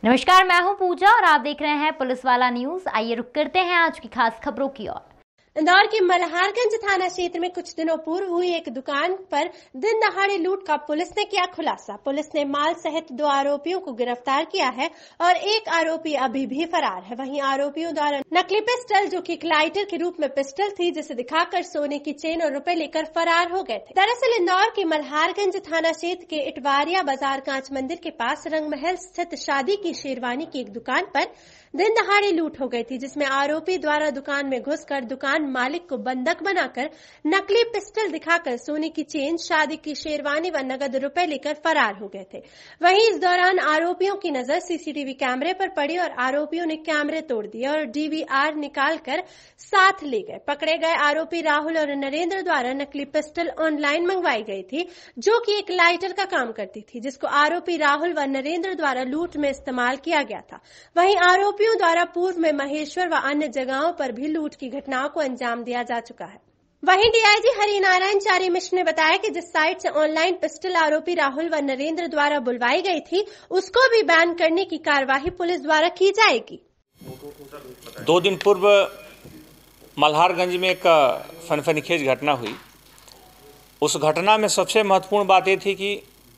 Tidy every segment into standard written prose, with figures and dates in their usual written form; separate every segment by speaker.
Speaker 1: नमस्कार, मैं हूं पूजा और आप देख रहे हैं पुलिस वाला न्यूज। आइए रुक करते हैं आज की खास खबरों की ओर।
Speaker 2: इंदौर के मल्हारगंज थाना क्षेत्र में कुछ दिनों पूर्व हुई एक दुकान पर दिन दहाड़े लूट का पुलिस ने किया खुलासा। पुलिस ने माल सहित 2 आरोपियों को गिरफ्तार किया है और एक आरोपी अभी भी फरार है। वहीं आरोपियों द्वारा नकली पिस्टल, जो कि एक लाइटर के रूप में पिस्टल थी, जिसे दिखाकर सोने की चेन और रुपए लेकर फरार हो गए थे। दरअसल इंदौर के मल्हारगंज थाना क्षेत्र के इटवारिया बाजार कांच मंदिर के पास रंगमहल स्थित शादी की शेरवानी की एक दुकान पर दिन दहाड़े लूट हो गई थी, जिसमें आरोपी द्वारा दुकान में घुसकर दुकान मालिक को बंधक बनाकर नकली पिस्टल दिखाकर सोने की चेन, शादी की शेरवानी व नगद रुपए लेकर फरार हो गए थे। वहीं इस दौरान आरोपियों की नजर सीसीटीवी कैमरे पर पड़ी और आरोपियों ने कैमरे तोड़ दिए और डीवीआर निकालकर साथ ले गए। पकड़े गए आरोपी राहुल और नरेंद्र द्वारा नकली पिस्टल ऑनलाइन मंगवाई गई थी, जो कि एक लाइटर का काम करती थी, जिसको आरोपी राहुल व नरेंद्र द्वारा लूट में इस्तेमाल किया गया था। वहीं आरोपियों द्वारा पूर्व में महेश्वर व अन्य जगहों पर भी लूट की घटनाओं को अंजाम दिया जा चुका है। वहीं डीआईजी हरिनारायण चारी मिश्र ने बताया कि जिस साइट से ऑनलाइन पिस्टल आरोपी राहुल व नरेंद्र द्वारा बुलवाई गई थी, उसको भी बैन करने की कार्यवाही पुलिस द्वारा की जाएगी।
Speaker 3: 2 दिन पूर्व मल्हारगंज में एक फनफनीखेज घटना हुई। उस घटना में सबसे महत्वपूर्ण बात यह थी कि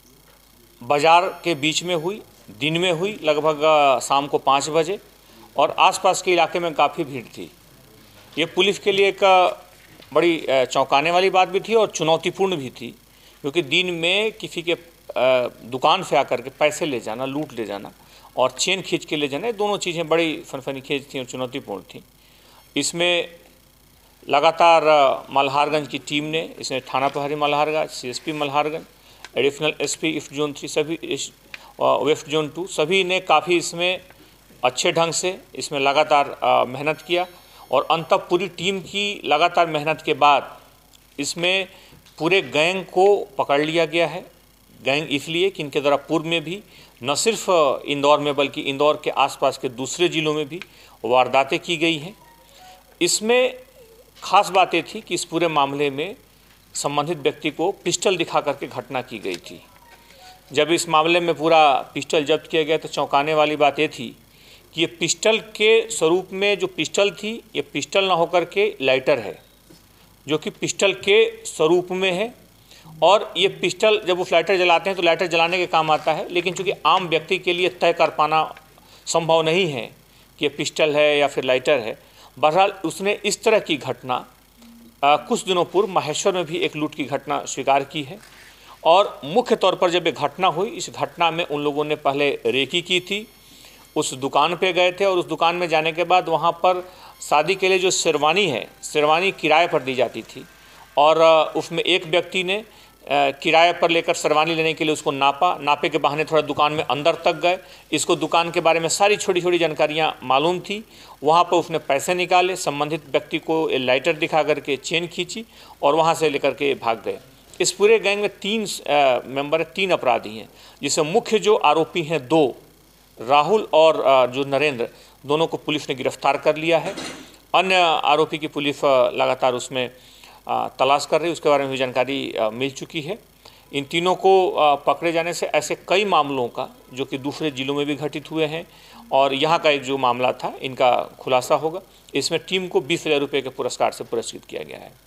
Speaker 3: बाजार के बीच में हुई, दिन में हुई, लगभग शाम को 5 बजे, और आसपास के इलाके में काफ़ी भीड़ थी। ये पुलिस के लिए एक बड़ी चौंकाने वाली बात भी थी और चुनौतीपूर्ण भी थी, क्योंकि दिन में किसी के दुकान से आकर के पैसे ले जाना, लूट ले जाना और चेन खींच के ले जाना, ये दोनों चीज़ें बड़ी फनफनीखेज थी और चुनौतीपूर्ण थी। इसमें लगातार मल्हारगंज की टीम ने, इसमें थाना प्रभारी Malharganj, CSP Malharganj, additional SP east zone 3, सभी वेस्ट जोन 2, सभी ने काफ़ी इसमें अच्छे ढंग से इसमें लगातार मेहनत किया और अंततः पूरी टीम की लगातार मेहनत के बाद इसमें पूरे गैंग को पकड़ लिया गया है। गैंग इसलिए कि इनके द्वारा पूर्व में भी न सिर्फ इंदौर में बल्कि इंदौर के आसपास के दूसरे ज़िलों में भी वारदातें की गई हैं। इसमें खास बात ये थी कि इस पूरे मामले में संबंधित व्यक्ति को पिस्टल दिखा करके घटना की गई थी। जब इस मामले में पूरा पिस्टल जब्त किया गया तो चौंकाने वाली बात ये थी कि ये पिस्टल के स्वरूप में जो पिस्टल थी, ये पिस्टल ना होकर के लाइटर है, जो कि पिस्टल के स्वरूप में है। और ये पिस्टल जब उस लाइटर जलाते हैं तो लाइटर जलाने के काम आता है, लेकिन चूँकि आम व्यक्ति के लिए तय कर पाना संभव नहीं है कि ये पिस्टल है या फिर लाइटर है। बहरहाल उसने इस तरह की घटना कुछ दिनों पूर्व महेश्वर में भी एक लूट की घटना स्वीकार की है। और मुख्य तौर पर जब ये घटना हुई, इस घटना में उन लोगों ने पहले रेकी की थी, उस दुकान पे गए थे और उस दुकान में जाने के बाद वहाँ पर शादी के लिए जो शेरवानी है, शेरवानी किराए पर दी जाती थी और उसमें एक व्यक्ति ने किराए पर लेकर शेरवानी लेने के लिए उसको नापे के बहाने थोड़ा दुकान में अंदर तक गए। इसको दुकान के बारे में सारी छोटी छोटी जानकारियाँ मालूम थी। वहाँ पर उसने पैसे निकाले, संबंधित व्यक्ति को लाइटर दिखा करके चेन खींची और वहाँ से लेकर के भाग गए। इस पूरे गैंग में 3 मेंबर, 3 अपराधी हैं, जिसमें मुख्य जो आरोपी हैं 2, राहुल और जो नरेंद्र, दोनों को पुलिस ने गिरफ्तार कर लिया है। अन्य आरोपी की पुलिस लगातार उसमें तलाश कर रही है, उसके बारे में भी जानकारी मिल चुकी है। इन तीनों को पकड़े जाने से ऐसे कई मामलों का, जो कि दूसरे ज़िलों में भी घटित हुए हैं और यहाँ का एक जो मामला था, इनका खुलासा होगा। इसमें टीम को 20,000 रुपये के पुरस्कार से पुरस्कृत किया गया है।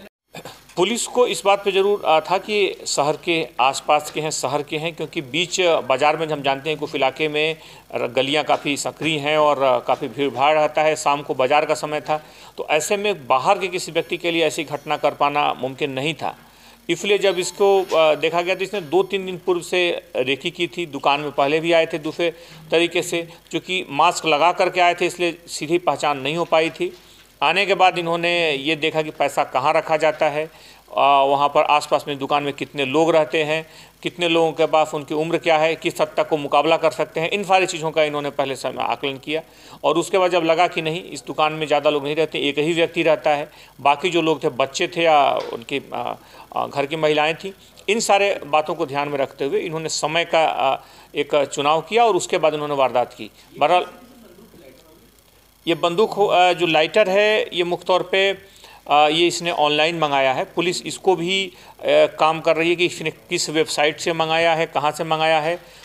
Speaker 3: पुलिस को इस बात पे ज़रूर था कि शहर के आसपास के हैं, शहर के हैं, क्योंकि बीच बाज़ार में हम जानते हैं कुछ इलाके में गलियां काफ़ी सक्रिय हैं और काफ़ी भीड़ भाड़ रहता है। शाम को बाज़ार का समय था, तो ऐसे में बाहर के किसी व्यक्ति के लिए ऐसी घटना कर पाना मुमकिन नहीं था। इसलिए जब इसको देखा गया तो इसने 2-3 दिन पूर्व से रेकी की थी। दुकान में पहले भी आए थे दूसरे तरीके से, चूँकि मास्क लगा करके आए थे इसलिए सीधी पहचान नहीं हो पाई थी। आने के बाद इन्होंने ये देखा कि पैसा कहाँ रखा जाता है, वहाँ पर आसपास में दुकान में कितने लोग रहते हैं, कितने लोगों के पास, उनकी उम्र क्या है, किस हद तक को मुकाबला कर सकते हैं, इन सारी चीज़ों का इन्होंने पहले समय आकलन किया। और उसके बाद जब लगा कि नहीं, इस दुकान में ज़्यादा लोग नहीं रहते, एक ही व्यक्ति रहता है, बाकी जो लोग थे बच्चे थे या उनके घर की महिलाएँ थीं, इन सारे बातों को ध्यान में रखते हुए इन्होंने समय का एक चुनाव किया और उसके बाद इन्होंने वारदात की। बहरहाल ये बंदूक जो लाइटर है, ये मुख्य तौर पे ये इसने ऑनलाइन मंगाया है। पुलिस इसको भी काम कर रही है कि इसने किस वेबसाइट से मंगाया है, कहाँ से मंगाया है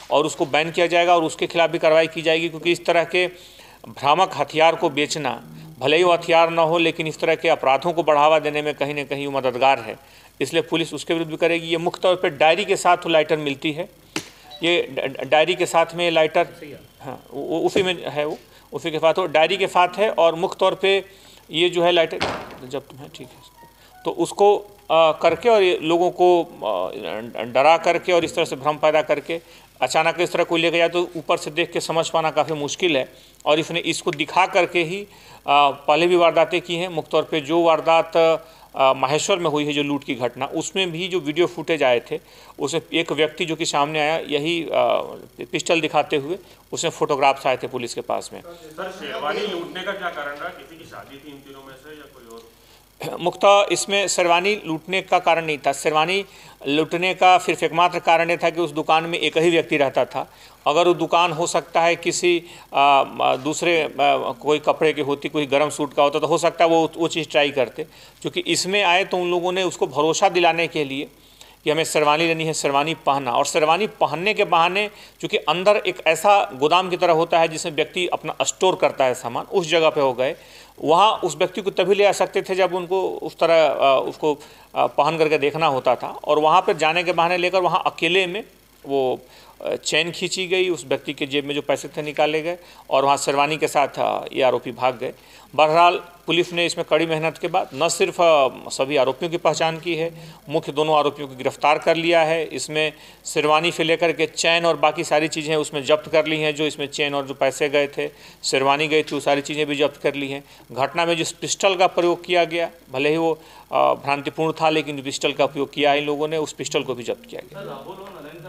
Speaker 3: और उसको बैन किया जाएगा और उसके खिलाफ भी कार्रवाई की जाएगी, क्योंकि इस तरह के भ्रामक हथियार को बेचना, भले ही वो हथियार ना हो लेकिन इस तरह के अपराधों को बढ़ावा देने में कहीं ना कहीं वो मददगार है, इसलिए पुलिस उसके विरुद्ध भी करेगी। ये मुख्य तौर पर डायरी के साथ लाइटर मिलती है, ये डायरी के साथ में लाइटर, हाँ उसी में है, वो उसी के साथ वो डायरी के साथ है, और मुख्य तौर पे ये जो है लाइटर जब है, ठीक है, तो उसको करके और ये लोगों को डरा करके और इस तरह से भ्रम पैदा करके अचानक इस तरह कोई लेके जाए तो ऊपर से देख के समझ पाना काफ़ी मुश्किल है। और इसने इसको दिखा करके ही पहले भी वारदातें की हैं। मुख्य तौर पे जो वारदात माहेश्वर में हुई है, जो लूट की घटना, उसमें भी जो वीडियो फुटेज आए थे, उसमें एक व्यक्ति जो कि सामने आया यही पिस्टल दिखाते हुए, उसमें फोटोग्राफ्स आए थे पुलिस के पास में।
Speaker 4: सर, शेरवानी लूटने का क्या कारण रहा? किसी की शादी थी इन तीनों में से या कोई और?
Speaker 3: मुख्तः इसमें शेरवानी लूटने का कारण नहीं था। शेरवानी लूटने का सिर्फ एकमात्र कारण ये था कि उस दुकान में एक ही व्यक्ति रहता था। अगर वो दुकान हो सकता है किसी दूसरे कोई कपड़े की होती, कोई गर्म सूट का होता, तो हो सकता है वो चीज़ ट्राई करते। क्योंकि इसमें आए तो उन लोगों ने उसको भरोसा दिलाने के लिए कि हमें शेरवानी लेनी है, शेरवानी पहनना, और शेरवानी पहनने के बहाने चूँकि अंदर एक ऐसा गोदाम की तरह होता है जिसमें व्यक्ति अपना स्टोर करता है सामान, उस जगह पे हो गए। वहाँ उस व्यक्ति को तभी ले आ सकते थे जब उनको उस तरह उसको पहन करके देखना होता था, और वहाँ पर जाने के बहाने लेकर वहाँ अकेले में वो चैन खींची गई, उस व्यक्ति के जेब में जो पैसे थे निकाले गए, और वहाँ शेरवानी के साथ ये आरोपी भाग गए। बहरहाल पुलिस ने इसमें कड़ी मेहनत के बाद न सिर्फ सभी आरोपियों की पहचान की है, मुख्य दोनों आरोपियों को गिरफ्तार कर लिया है। इसमें शेरवानी से लेकर के चैन और बाकी सारी चीज़ें उसमें जब्त कर ली हैं। जो इसमें चैन और जो पैसे गए थे, शेरवानी गई थी, वो सारी चीज़ें भी जब्त कर ली हैं। घटना में जिस पिस्टल का प्रयोग किया गया, भले ही वो भ्रांतिपूर्ण था, लेकिन पिस्टल का उपयोग किया इन लोगों ने, उस पिस्टल को भी जब्त किया गया।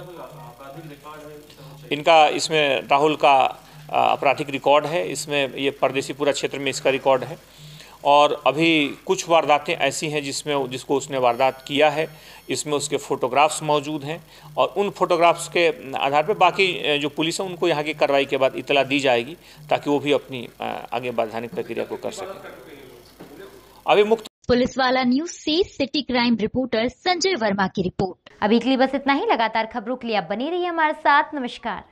Speaker 3: इनका इसमें राहुल का आपराधिक रिकॉर्ड है, इसमें ये परदेसीपुरा क्षेत्र में इसका रिकॉर्ड है। और अभी कुछ वारदातें ऐसी हैं जिसको उसने वारदात किया है, इसमें उसके फ़ोटोग्राफ्स मौजूद हैं, और उन फोटोग्राफ्स के आधार पर बाकी जो पुलिस है उनको यहाँ की कार्रवाई के बाद इतला दी जाएगी, ताकि वो भी अपनी आगे वैधानिक प्रक्रिया को कर सकें। अभी मुक्त
Speaker 1: पुलिस वाला न्यूज से city crime reporter Sanjay Verma की रिपोर्ट। अभी के लिए बस इतना ही। लगातार खबरों के लिए आप बने रहिए हमारे साथ। नमस्कार।